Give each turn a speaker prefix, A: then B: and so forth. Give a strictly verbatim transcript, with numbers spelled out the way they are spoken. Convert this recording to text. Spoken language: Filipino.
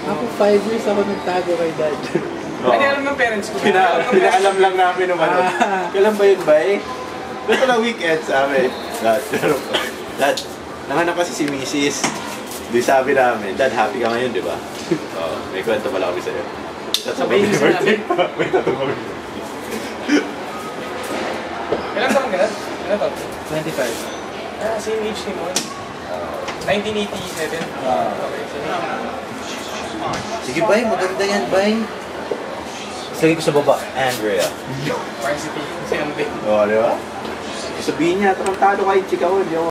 A: Ako five years ako nagtago kay dad.
B: Hindi alam ng parents ko.
C: Pina, pinaalam lang namin ng ano.
A: Ah.
C: Kailan ba yun ba eh? Ito lang weekend sabi. Dad, Dad, nanganak kasi si Missus Di sabi namin, Dad, happy ka ngayon, di ba? Oo, may kwento pala kami sa'yo. That's a baby birthday. May tatong kami.
B: Ilang taon ka na? Ilang taon?
A: twenty-five.
B: Ah, same age ni Mon. nineteen eighty-seven.
A: Ah.
B: Okay, same age.
C: Sige, bay, maganda yan, bay. Sige ko sa baba, Andrea.
B: Varsity. Kasi ano din.
C: Oo, di ba? Sabihin niya, tarantado kayo, chika ko, di ako